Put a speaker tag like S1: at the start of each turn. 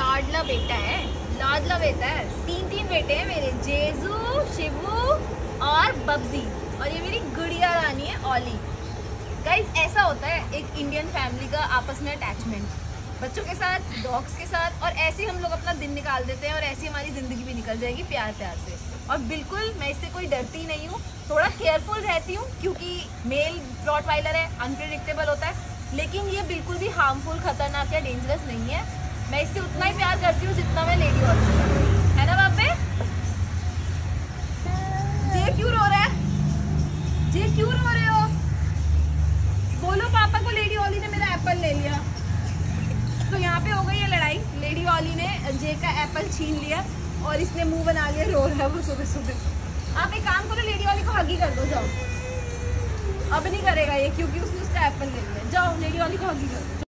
S1: लाडला बेटा है, लाडला बेटा है। 3 बेटे हैं मेरे, जेजू, शिवू और बब्जी, और ये मेरी गुड़िया रानी है ओली। गाइस ऐसा होता है एक इंडियन फैमिली का आपस में अटैचमेंट, बच्चों के साथ, डॉग्स के साथ, और ऐसे हम लोग अपना दिन निकाल देते हैं और ऐसी हमारी ज़िंदगी भी निकल जाएगी प्यार प्यार से। और बिल्कुल मैं इससे कोई डरती नहीं हूँ, थोड़ा केयरफुल रहती हूँ क्योंकि मेल रॉटवाइलर है, अनप्रेडिक्टेबल होता है, लेकिन ये बिल्कुल भी हार्मफुल, खतरनाक या डेंजरस नहीं है। मैं इससे उतना ही प्यार करती हूँ जितना मैं लेडी ऑली से करती हूँ, है ना बापे? ये क्यों रो रहा है? ये क्यों रो रहे हो? बोलो पापा को लेडी ऑली ने मेरा एप्पल ले लिया। तो यहाँ पे हो गई है लड़ाई, लेडी ऑली ने जे का एप्पल छीन लिया और इसने मुंह बना लिया, रो रहा है वो सुबह सुबह। आप एक काम करो, लेडी ऑली को हगी कर दो, जाओ। अब नहीं करेगा ये क्योंकि उसने उसका एप्पल ले लिया। जाओ लेडी ऑली को हगी कर दो।